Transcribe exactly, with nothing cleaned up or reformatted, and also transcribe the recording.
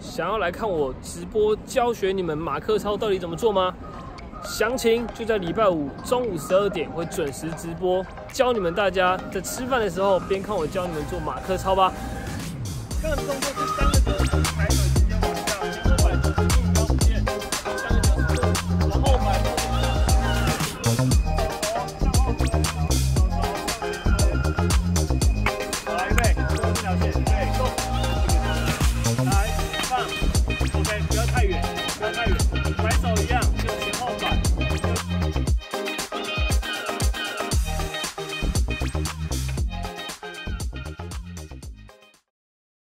想要来看我直播教学你们马克操到底怎么做吗？详情就在礼拜五中午十二点会准时直播，教你们大家在吃饭的时候边看我教你们做马克操吧。刚刚动作是三个字。